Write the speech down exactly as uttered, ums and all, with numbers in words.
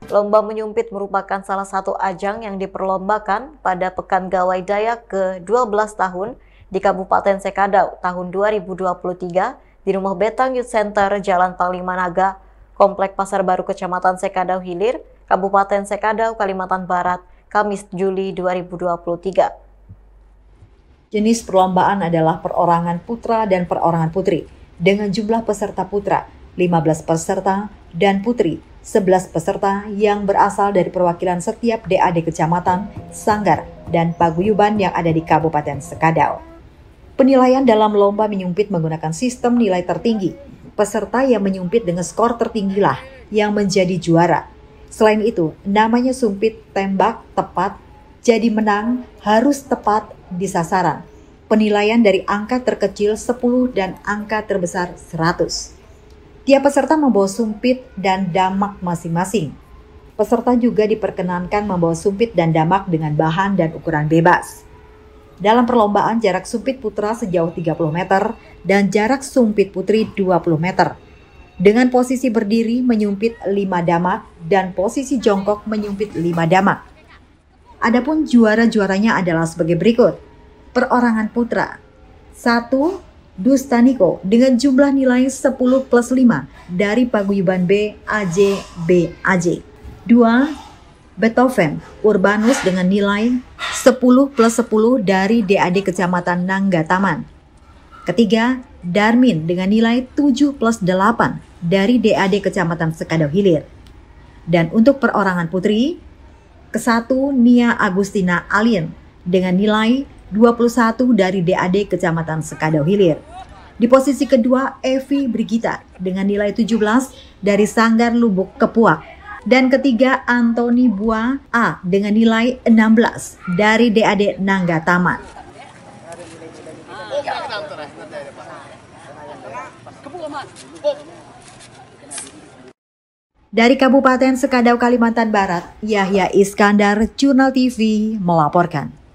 Lomba menyumpit merupakan salah satu ajang yang diperlombakan pada Pekan Gawai Dayak ke dua belas tahun di Kabupaten Sekadau tahun dua ribu dua puluh tiga di Rumah Betang Youth Center Jalan Panglima Naga, Komplek Pasar Baru Kecamatan Sekadau Hilir, Kabupaten Sekadau, Kalimantan Barat, Kamis Juli dua ribu dua puluh tiga. Jenis perlombaan adalah perorangan putra dan perorangan putri dengan jumlah peserta putra lima belas peserta dan putri sebelas peserta yang berasal dari perwakilan setiap D A D kecamatan, sanggar, dan paguyuban yang ada di Kabupaten Sekadau. Penilaian dalam lomba menyumpit menggunakan sistem nilai tertinggi. Peserta yang menyumpit dengan skor tertinggilah yang menjadi juara. Selain itu, namanya sumpit tembak tepat, jadi menang harus tepat di sasaran. Penilaian dari angka terkecil sepuluh dan angka terbesar seratus. Tiap peserta membawa sumpit dan damak masing-masing. Peserta juga diperkenankan membawa sumpit dan damak dengan bahan dan ukuran bebas. Dalam perlombaan, jarak sumpit putra sejauh tiga puluh meter dan jarak sumpit putri dua puluh meter. Dengan posisi berdiri menyumpit lima damak dan posisi jongkok menyumpit lima damak. Adapun juara-juaranya adalah sebagai berikut. Perorangan putra. satu. Dustaniko dengan jumlah nilai sepuluh plus lima dari paguyuban B A J B A J. dua. Beethoven Urbanus dengan nilai sepuluh plus sepuluh dari D A D Kecamatan Nangga Taman. Ketiga, Darmin dengan nilai tujuh plus delapan dari D A D Kecamatan Sekadau Hilir. Dan untuk perorangan putri, kesatu Nia Agustina Alien dengan nilai dua puluh satu dari D A D Kecamatan Sekadau Hilir. Di posisi kedua, Evi Brigita dengan nilai tujuh belas dari Sanggar Lubuk Kepuak. Dan ketiga, Antoni Bua A dengan nilai enam belas dari D A D Nangga Taman. Dari Kabupaten Sekadau, Kalimantan Barat, Yahya Iskandar, Jurnal T V melaporkan.